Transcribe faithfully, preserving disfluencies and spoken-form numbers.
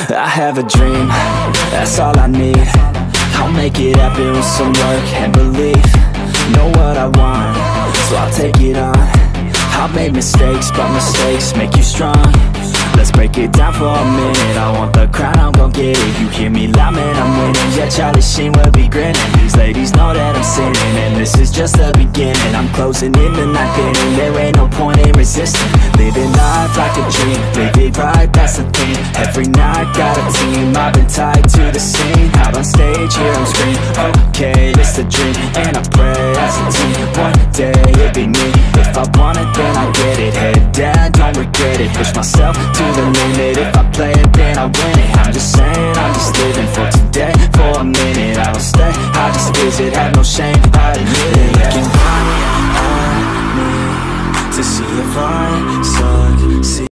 I have a dream, that's all I need. I'll make it happen with some work and belief. Know what I want, so I'll take it on. I've made mistakes, but mistakes make you strong. Let's break it down for a minute. I want the crown, I'm gon' get it. You hear me loud, man, I'm winning. Yeah, Charlie Sheen will be grinning. These ladies know that I'm sinning, and this is just the beginning. I'm closing in the night inning. There ain't no point in resisting. Living life like a dream, live it right, that's the thing. Every night, got a team, I've been tied to the scene. Out on stage, here I'm screaming, okay, it's a dream. And I pray as a team, one day it'll be me. If I want it, then I get it. Head down, don't regret it. Push myself to the limit. If I play it, then I win it. I'm just saying, I'm just living for today. For a minute, I don't stay, I just visit. Have no shame, I admit it. They can find me to see if I succeed.